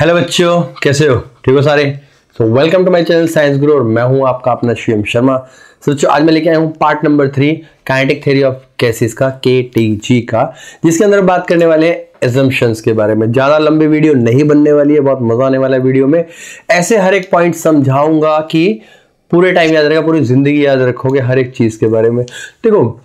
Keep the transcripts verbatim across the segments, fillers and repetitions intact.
Hello बच्चों, कैसे हो? ठीक हो सारे? So welcome to my channel science Guru और मैं हूं आपका अपना शिवम शर्मा। सो बच्चों, आज मैं लेके आया हूं part number three kinetic theory of gases का, के टी जी का, जिसके अंदर बात करने वाले हैं assumptions के बारे में। ज्यादा लंबी वीडियो नहीं बनने वाली है, बहुत मजा आने वाला है वीडियो में। ऐसे हर एक पॉइंट समझाऊंगा कि पूरे टाइम याद रहेगा, पूरी जिंदगी याद रखोगे हर एक चीज के बारे में। देखो,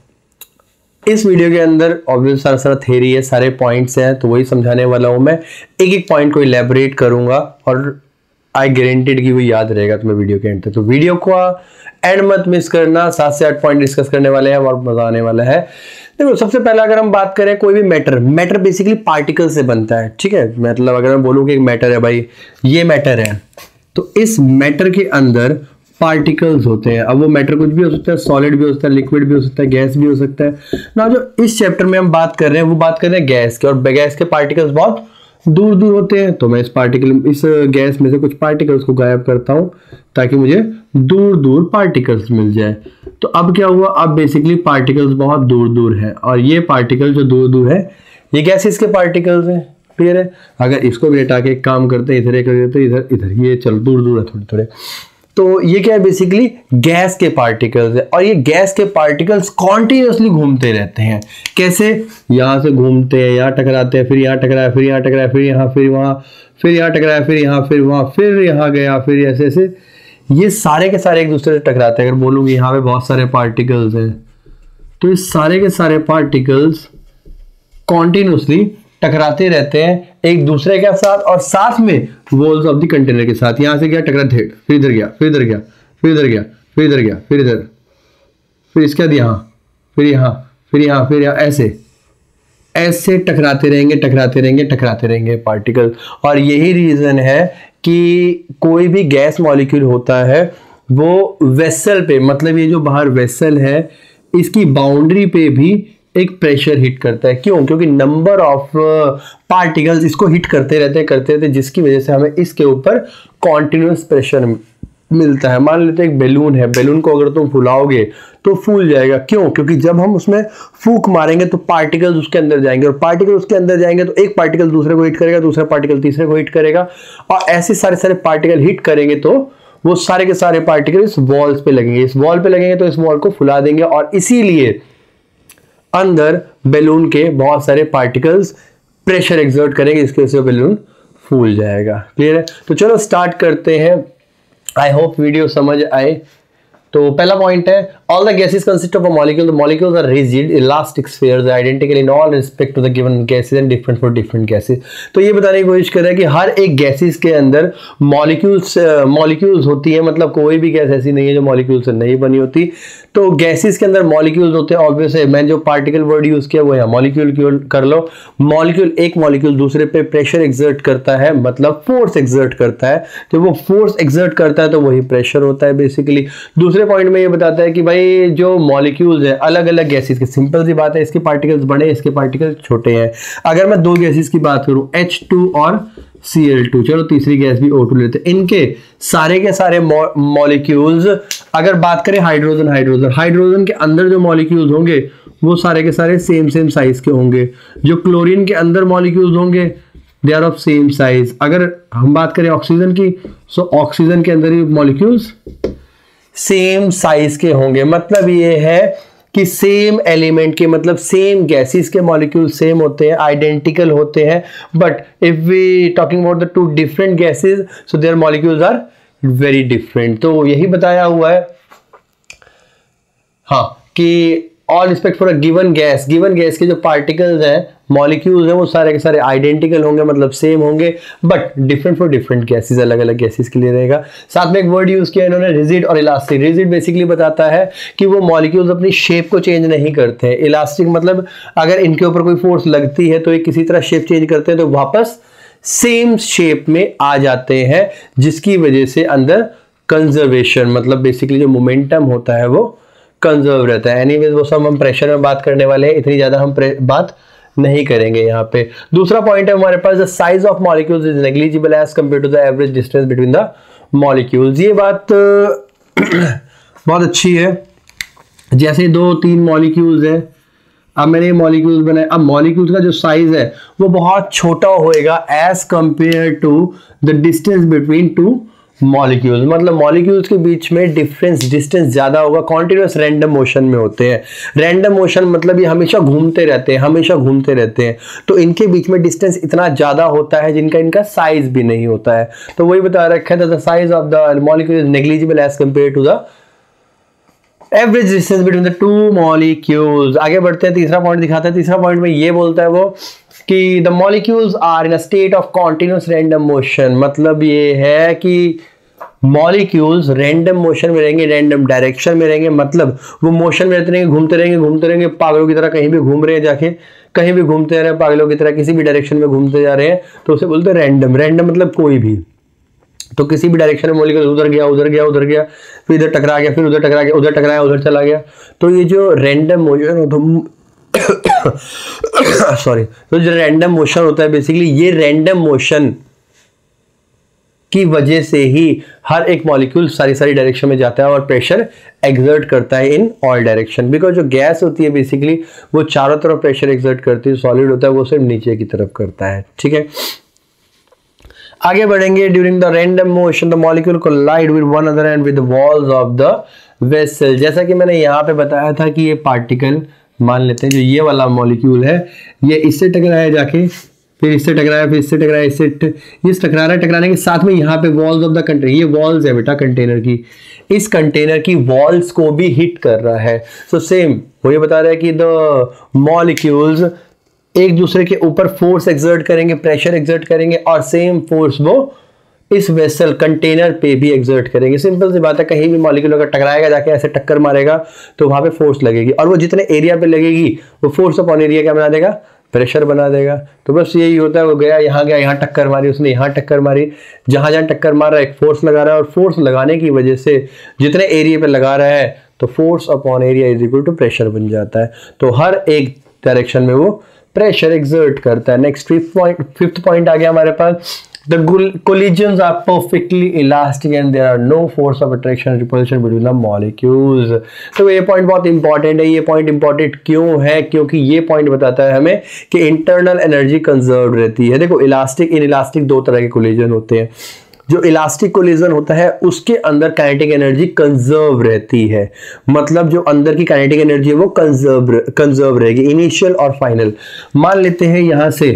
इस वीडियो के अंदर ऑब्वियस सारा सारा थ्योरी है, सारे पॉइंट्स हैं, तो वही समझाने वाला हूं मैं। एक एक पॉइंट को इलेबोरेट करूंगा और आई गारंटीड कि वो याद रहेगा तुम्हें वीडियो के एंड तक। तो वीडियो को एंड मत मिस करना, सात से आठ पॉइंट डिस्कस करने वाले हैं, बहुत मजा आने वाला है। देखो, सबसे पहला अगर हम बात करें कोई भी मैटर, मैटर बेसिकली पार्टिकल से बनता है, ठीक है। मतलब अगर मैं बोलूं कि एक मैटर है, भाई ये मैटर है, तो इस मैटर के अंदर पार्टिकल्स होते हैं। अब वो मैटर कुछ भी हो सकता है, सॉलिड भी हो सकता है, लिक्विड भी हो सकता है, गैस भी हो सकता है ना। जो इस चैप्टर में हम बात कर रहे हैं वो बात कर रहे हैं गैस के, और गैस के पार्टिकल्स बहुत दूर दूर होते हैं। तो मैं इस पार्टिकल इस गैस में से कुछ पार्टिकल्स को गायब करता हूं ताकि मुझे दूर दूर पार्टिकल्स मिल जाए। तो अब क्या हुआ, अब बेसिकली पार्टिकल्स बहुत दूर दूर है, और ये पार्टिकल जो दूर दूर है ये गैसेस के पार्टिकल्स हैं। क्लियर है? अगर इसको भी हटा के एक काम करते हैं, इधर एक कर देते इधर इधर, ये चलो दूर दूर है थोड़े थोड़े। तो ये क्या है, बेसिकली गैस के पार्टिकल्स है, और ये गैस के पार्टिकल्स कॉन्टिन्यूसली घूमते रहते हैं। कैसे? यहां से घूमते हैं, यहाँ टकराते हैं, फिर यहाँ टकराया, फिर यहाँ टकराया, फिर यहाँ, फिर वहां, फिर यहाँ टकराया, फिर यहाँ, फिर वहां, फिर यहाँ गया, फिर ऐसे ऐसे ये सारे के सारे एक दूसरे से टकराते हैं। अगर बोलूंगी यहाँ पे बहुत सारे पार्टिकल्स हैं, तो ये सारे के सारे पार्टिकल्स कॉन्टिन्यूसली टकराते रहते हैं एक दूसरे के साथ, और साथ में वॉल्स ऑफ द कंटेनर के साथ। यहां से गया, टकरा, फिर इधर गया, फिर इधर गया, फिर इधर गया, फिर इधर गया, फिर इधर, फिर इसके बाद यहां, फिर यहां, फिर यहां, फिर यहां, ऐसे ऐसे टकराते रहेंगे, टकराते रहेंगे, टकराते रहेंगे पार्टिकल। और यही रीजन है कि कोई भी गैस मॉलिक्यूल होता है वो वेसल पे, मतलब ये जो बाहर वेसल है इसकी बाउंड्री पे भी एक प्रेशर हिट करता है। क्यों? क्योंकि नंबर ऑफ पार्टिकल्स इसको हिट करते रहते करते रहते जिसकी वजह से हमें इसके ऊपर कॉन्टिन्यूस प्रेशर मिलता है। मान लेते हैं एक बैलून है, बैलून को अगर तुम फुलाओगे तो फूल जाएगा। क्यों? क्योंकि जब हम उसमें फूंक मारेंगे तो पार्टिकल्स उसके अंदर जाएंगे, और पार्टिकल उसके अंदर जाएंगे तो एक पार्टिकल दूसरे को हिट करेगा, दूसरा पार्टिकल तीसरे को हिट करेगा, और ऐसे सारे सारे पार्टिकल हिट करेंगे तो वो सारे के सारे पार्टिकल इस वॉल्स पे लगेंगे, इस वॉल पे लगेंगे तो इस वॉल को फुला देंगे, और इसीलिए अंदर बैलून के बहुत सारे पार्टिकल्स प्रेशर एक्सर्ट करेंगे, इसके वजह से बैलून फूल जाएगा। क्लियर है? तो चलो स्टार्ट करते हैं। आई होप वीडियो समझ आए। तो पहला पॉइंट है, all the gases consist of a molecule, the molecules are rigid elastic spheres identical in all respect to the given gases and different for different gases. तो ये बताने की कोशिश कर रहा है कि हर एक गैसेस के अंदर मॉलिक्यूल्स मॉलिक्यूल्स होती है, मतलब कोई भी गैस ऐसी नहीं है जो मॉलिक्यूल से नहीं बनी होती। तो गैसेस के अंदर मॉलिक्यूल्स होते हैं, ऑब्वियस है। मैंने जो पार्टिकल वर्ड यूज किया वो है मॉलिक्यूल कर लो। मॉलिक्यूल, एक मॉलिक्यूल दूसरे पे प्रेशर एक्सर्ट करता है, मतलब फोर्स एक्सर्ट करता है। जब वो फोर्स एक्सर्ट करता है तो वही प्रेशर होता है बेसिकली। दूसरे पॉइंट में ये बताता है कि भाई जो मॉलिक्यूल्स है अलग अलग गैसेस के, सिंपल सी बात है, इसके पार्टिकल्स बड़े, इसके पार्टिकल्स छोटे हैं। अगर मैं दो गैसेस की बात करूं, एच टू और सी एल टू, चलो तीसरी गैस भी ओ टू लेते हैं, इनके सारे के सारे मॉलिक्यूल्स, अगर बात करें हाइड्रोजन हाइड्रोजन हाइड्रोजन के अंदर जो मॉलिक्यूल्स होंगे वो सारे के सारे सेम सेम साइज के होंगे। जो क्लोरीन के अंदर मॉलिक्यूल्स होंगे they are of same size. अगर हम बात करें ऑक्सीजन की, सो ऑक्सीजन के अंदर ही मॉलिक्यूल्स सेम साइज के होंगे। मतलब ये है कि सेम एलिमेंट के, मतलब सेम गैसेस के मॉलिक्यूल सेम होते हैं, आइडेंटिकल होते हैं। But if we talking about the two different gases, so their molecules are very different. तो यही बताया हुआ है हाँ कि all respect for a given gas, given gas के जो पार्टिकल्स हैं, मॉलिक्यूल्स हैं, वो सारे के सारे आइडेंटिकल होंगे, मतलब सेम होंगे, but different for different gases, अलग अलग गैसेस के लिए रहेगा। साथ में एक वर्ड यूज किया इन्होंने, रिजिड और इलास्टिक। रिजिड बेसिकली बताता है कि वो मॉलिक्यूल्स अपनी शेप को चेंज नहीं करते हैं। इलास्टिक मतलब अगर इनके ऊपर कोई फोर्स लगती है तो ये किसी तरह शेप चेंज करते हैं तो वापस सेम शेप में आ जाते हैं, जिसकी वजह से अंदर कंजर्वेशन, मतलब बेसिकली जो मोमेंटम होता है वो कंजर्व रहता है। एनीवेज वो सब हम प्रेशर में बात करने वाले हैं, इतनी ज्यादा हम बात नहीं करेंगे यहाँ पे। दूसरा पॉइंट है हमारे पास, the size of molecules is negligible as compare to the average distance between the molecules. ये बात बहुत अच्छी है। जैसे दो तीन मॉलिक्यूल्स हैं, अब मैंने ये मॉलिक्यूल्स बनाए, अब मॉलिक्यूल्स का जो साइज है वो बहुत छोटा होएगा as compare to the distance between two molecules, मतलब मॉलिक्यूल्स के बीच में डिफरेंस डिस्टेंस ज्यादा होगा, कॉन्टिन्यूस रैंडम मोशन में होते हैं। रैंडम मोशन मतलब ये हमेशा घूमते रहते हैं, हमेशा घूमते रहते हैं, तो इनके बीच में डिस्टेंस इतना ज्यादा होता है जिनका इनका साइज भी नहीं होता है। तो वही बता रखा है, the size of the molecule is negligible as compare to the average distance between the two molecules. आगे बढ़ते हैं, तीसरा पॉइंट दिखाता है। तीसरा पॉइंट में ये बोलता है वो कि the molecules are in a state of continuous random motion, मतलब ये है कि मॉलिक्यूल्स रैंडम मोशन में रहेंगे, रैंडम डायरेक्शन में रहेंगे, मतलब वो मोशन में रहते रहेंगे, घूमते रहेंगे घूमते रहेंगे पागलों की तरह, कहीं भी घूम रहे हैं, जाके कहीं भी घूमते जा रहे हैं पागलों की तरह, किसी भी डायरेक्शन में घूमते जा रहे हैं, तो उसे बोलते हैं रैंडम। रैंडम मतलब कोई भी, तो किसी भी डायरेक्शन में मॉलिक्यूल उधर गया उधर गया उधर गया, फिर इधर टकरा गया, फिर उधर टकरा गया, उधर टकराया उधर चला गया। तो ये जो रैंडम मोशन होता सॉरी तो जो रैंडम मोशन होता है बेसिकली, ये रैंडम मोशन की वजह से ही हर एक मॉलिक्यूल सारी सारी डायरेक्शन में जाता है और प्रेशर एक्सर्ट करता है इन ऑल डायरेक्शन। बिकॉज जो गैस होती है बेसिकली वो चारों तरफ प्रेशर एक्सर्ट करती है, सॉलिड होता है वो सिर्फ नीचे की तरफ करता है। ठीक है, आगे बढ़ेंगे। During the random motion the molecule collide with one other and with the walls of the vessel. जैसा कि मैंने यहाँ पे बताया था कि ये पार्टिकल, मान लेते हैं जो ये वाला मॉलिक्यूल है, ये इससे टकराया जाके, फिर इससे टकराया, फिर इससे टकराया, इससे ये टकरा रहा है, टकराने के साथ में यहाँ पे वॉल्स ऑफ द कंटेनर, ये वॉल्स है बेटा कंटेनर की, इस कंटेनर की वॉल्स को भी हिट कर रहा है। सो सेम वो ये बता रहा है कि द मॉलिक्यूल्स एक दूसरे के ऊपर फोर्स एक्सर्ट करेंगे, प्रेशर एक्सर्ट करेंगे, और सेम फोर्स वो इस वेसल कंटेनर पे भी एक्सर्ट करेंगे। सिंपल सी बात है, कहीं भी मॉलिक्यूल अगर टकराएगा जाके ऐसे टक्कर मारेगा तो वहां पे फोर्स लगेगी, और वो जितने एरिया पे लगेगी वो फोर्स अपॉन एरिया क्या बना देगा, प्रेशर बना देगा। तो बस यही होता है, वो गया यहाँ गया यहाँ टक्कर मारी, उसने यहाँ टक्कर मारी, जहां जहां टक्कर मार रहा है एक फोर्स लगा रहा है, और फोर्स लगाने की वजह से जितने एरिया पे लगा रहा है तो force upon area is equal to pressure बन जाता है। तो हर एक डायरेक्शन में वो प्रेशर एक्सर्ट करता है। Next fifth point fifth point आ गया हमारे पास, the collisions are perfectly elastic and there are no force of attraction and repulsion between the molecules। तो ये पॉइंट बहुत इंपॉर्टेंट है। ये पॉइंट इंपॉर्टेंट क्यों है, क्योंकि ये पॉइंट बताता है हमें कि इंटरनल एनर्जी कंजर्व रहती है। देखो इलास्टिक इन इलास्टिक दो तरह के कोलिजन होते हैं। जो इलास्टिक कोलिजन होता है उसके अंदर काइनेटिक एनर्जी कंजर्व रहती है, मतलब जो अंदर की काइनेटिक एनर्जी है वो कंजर्व कंजर्व रहेगी, इनिशियल और फाइनल। मान लेते हैं यहां से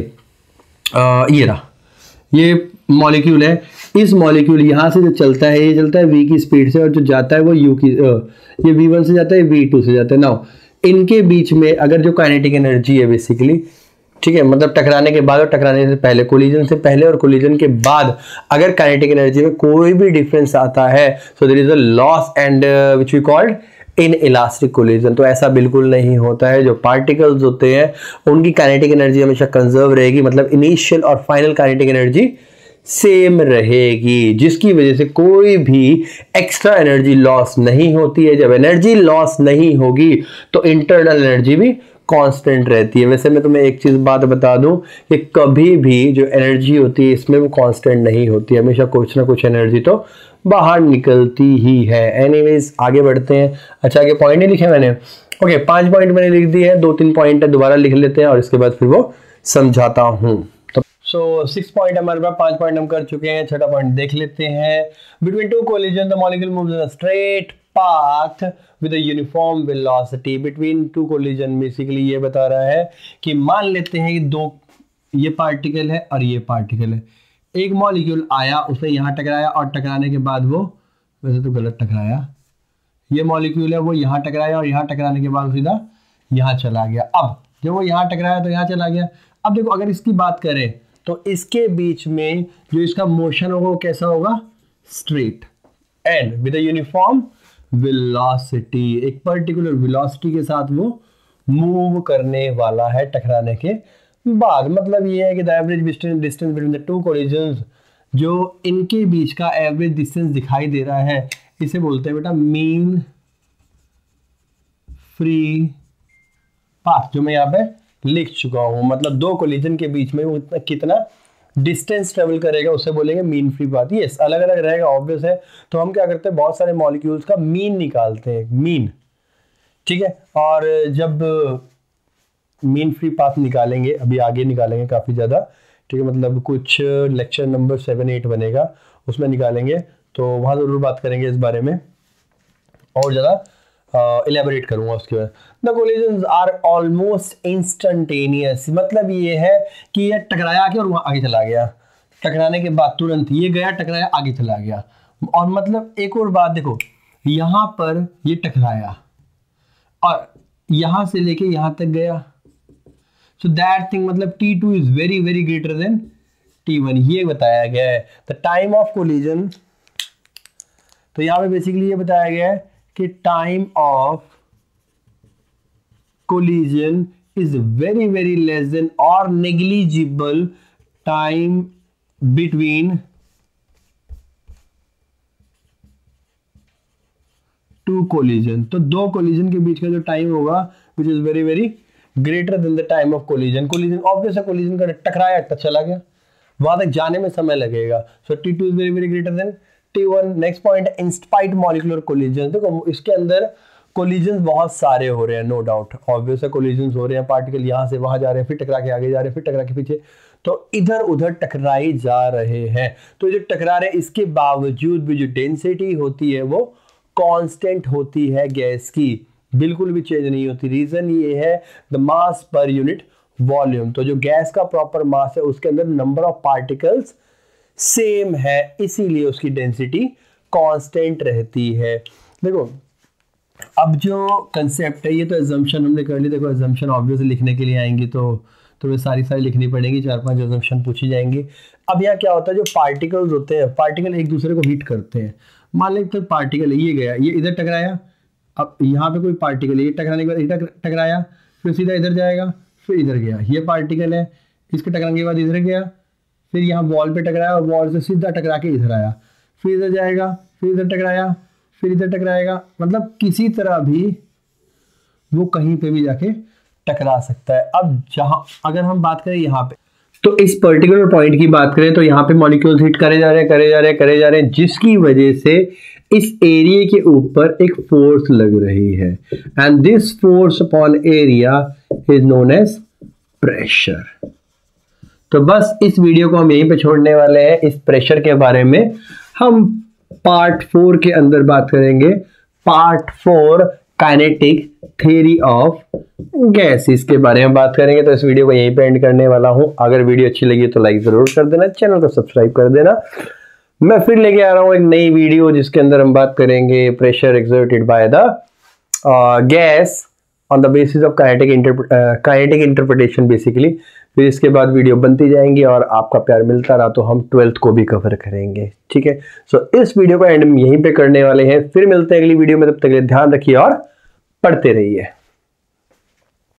आ, ये रहा, ये मॉलिक्यूल है, इस मॉलिक्यूल यहाँ से जो चलता है ये चलता है v की स्पीड से, और जो जाता है वो u की, ये वी वन से जाता है, वी टू से जाता है। नाउ इनके बीच में अगर जो काइनेटिक एनर्जी है बेसिकली, ठीक है, मतलब टकराने के बाद और टकराने से पहले, कोलिजन से पहले और कोलिजन के बाद अगर काइनेटिक एनर्जी में कोई भी डिफरेंस आता है, so there is a loss and which we called inelastic collision. तो ऐसा बिल्कुल नहीं होता है। जो पार्टिकल्स होते हैं उनकी काइनेटिक एनर्जी हमेशा कंजर्व रहेगी, मतलब इनिशियल और फाइनल काइनेटिक एनर्जी सेम रहेगी, जिसकी वजह से कोई भी एक्स्ट्रा एनर्जी लॉस नहीं होती है। जब एनर्जी लॉस नहीं होगी तो इंटरनल एनर्जी भी कांस्टेंट रहती है। वैसे मैं तुम्हें एक चीज बात बता दूं कि कभी भी जो एनर्जी होती है इसमें वो कांस्टेंट नहीं होती, हमेशा कुछ ना कुछ एनर्जी तो बाहर निकलती ही है। एनीवेज आगे बढ़ते हैं। अच्छा आगे पॉइंट नहीं लिखे मैंने, ओके पांच पॉइंट मैंने लिख दिए हैं, दो तीन पॉइंट है दोबारा लिख लेते हैं और इसके बाद फिर वो समझाता हूं। तो सो सिक्स पॉइंट हमारे पास, पांच पॉइंट हम कर चुके हैं, छठा पॉइंट देख लेते हैं। Between two collision the molecule moves in a straight path with a uniform velocity. Between two collision basically ये बता रहा है कि मान लेते हैं कि दो, ये पार्टिकल है और ये पार्टिकल है, एक मॉलिक्यूल आया उसने यहाँ टकराया और टकराने के बाद वो, वैसे तो गलत टकराया, ये मॉलिक्यूल है वो यहाँ टकराया और यहाँ टकराने के बाद सीधा यहाँ चला गया। अब जब वो यहाँ टकराया तो यहाँ चला गया। अब देखो अगर इसकी बात करें तो इसके बीच में जो इसका मोशन होगा वो कैसा होगा, straight and with a uniform velocity. एक पर्टिकुलर वेलोसिटी के साथ वो मूव करने वाला है टकराने के बाद। मतलब ये है कि the average distance distance between the two collisions, जो इनके बीच का एवरेज डिस्टेंस दिखाई दे रहा है इसे बोलते हैं बेटा मीन फ्री पाथ, जो मैं यहाँ पे लिख चुका हूँ। मतलब दो कोलिजन के बीच में वो इतना कितना डिस्टेंस ट्रेवल करेगा उसे बोलेंगे मीन फ्री पाथ। यस अलग अलग रहेगा ऑब्वियस है। तो हम क्या करते हैं, बहुत सारे मॉलिक्यूल्स का मीन निकालते हैं, मीन, ठीक है। और जब मेन फ्री पाथ निकालेंगे, अभी आगे निकालेंगे काफ़ी ज़्यादा, ठीक है, मतलब कुछ लेक्चर नंबर सेवन एट बनेगा उसमें निकालेंगे, तो वहाँ ज़रूर बात करेंगे इस बारे में और ज़्यादा इलेबोरेट करूँगा उसके बाद। The collisions are almost instantaneous, मतलब ये है कि ये टकराया के और वहाँ आगे चला गया, टकराने के बाद तुरंत ये गया टकराया आगे चला गया। और मतलब एक और बात देखो, यहाँ पर ये टकराया और यहाँ से लेके यहाँ तक गया, सो दैट थिंग मतलब T two is very very greater than T one, ये बताया गया है। द टाइम ऑफ कोलिजन, तो यहाँ पे बेसिकली ये बताया गया है कि time of collision is very very less than और negligible time between two collision, तो दो कोलिजन के बीच का जो टाइम होगा which is very very greater than the time of collision. Collision obvious है, कोलिजन का टकराया तो चला गया, वहां तक जाने में समय लगेगा, so T two is very very greater than T one. Next point, in spite molecular collision, देखो इसके अंदर कोलिजन बहुत सारे हो रहे हैं, नो डाउट ऑब्वियस है, कोलिजन हो रहे हैं, पार्टिकल यहाँ से वहां जा रहे हैं, फिर टकरा के आगे जा रहे हैं, फिर टकरा के पीछे, तो इधर उधर टकराई जा रहे हैं। तो जो टकरा रहे हैं इसके बावजूद भी जो डेंसिटी होती है वो कांस्टेंट होती है गैस की, बिल्कुल भी चेंज नहीं होती। रीजन ये है the mass per unit volume, तो जो गैस का प्रॉपर मास है उसके अंदर नंबर ऑफ पार्टिकल्स सेम है, इसीलिए उसकी डेंसिटी कांस्टेंट रहती है। देखो अब जो कंसेप्ट है ये तो एजम्पशन हमने कर ली, देखो एजम्पशन ऑब्वियसली लिखने के लिए आएंगी तो तुम्हें सारी सारी लिखनी पड़ेगी, चार पांच एजम्पशन पूछी जाएंगी। अब यहाँ क्या होता है, जो पार्टिकल्स होते हैं, पार्टिकल एक दूसरे को हीट करते हैं। मान लें तो पार्टिकल है, ये गया, ये इधर टकराया, अब यहाँ पे कोई पार्टिकल है, ये टकराने के बाद इधर टकराया, फिर सीधा इधर जाएगा, फिर इधर गया, ये पार्टिकल है, इसके टकराने के बाद इधर गया, फिर यहाँ वॉल पे टकराया और वॉल से सीधा टकरा के इधर आया, फिर इधर जाएगा, फिर इधर टकराया, फिर इधर टकराएगा, मतलब किसी तरह भी वो कहीं पे भी जाके टकरा सकता है। अब जहाँ अगर हम बात करें यहाँ पे, तो इस पर्टिकुलर पॉइंट की बात करें तो यहाँ पे मॉलिक्यूल्स हिट करे जा रहे हैं करे जा रहे हैं करे जा रहे हैं जिसकी वजह से इस एरिया के ऊपर एक फोर्स लग रही है, and this force upon area is known as pressure. तो बस इस वीडियो को हम यहीं पे छोड़ने वाले हैं, इस प्रेशर के बारे में हम पार्ट फोर के अंदर बात करेंगे, part four kinetic theory of gases के बारे में बात करेंगे। तो इस वीडियो को यहीं पे एंड करने वाला हूं। अगर वीडियो अच्छी लगी तो लाइक जरूर कर देना, चैनल को सब्सक्राइब कर देना। मैं फिर लेके आ रहा हूं एक नई वीडियो जिसके अंदर हम बात करेंगे pressure exerted by the gas on the basis of kinetic kinetic interpretation basically. फिर इसके बाद वीडियो बनती जाएंगी और आपका प्यार मिलता रहा तो हम ट्वेल्थ को भी कवर करेंगे, ठीक है। सो so, इस वीडियो को एंड यहीं पे करने वाले हैं, फिर मिलते हैं अगली वीडियो में, तब तक के लिए ध्यान रखिए और पढ़ते रहिए।